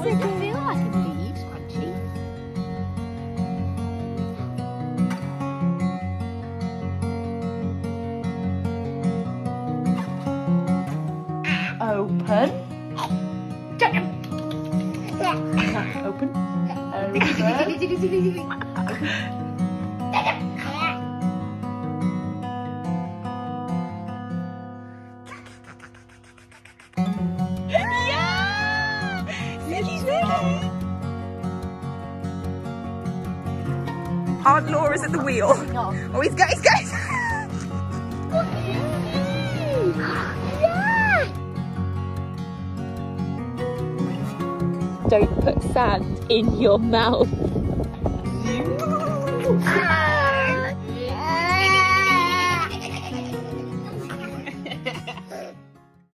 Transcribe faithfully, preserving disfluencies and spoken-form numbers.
Ziggy. I feel like it leaves crunchy. Open. Open. Yeah! Ziggy's ready! Aunt Laura's at the wheel. Oh, he's going, he's going! Don't put sand in your mouth.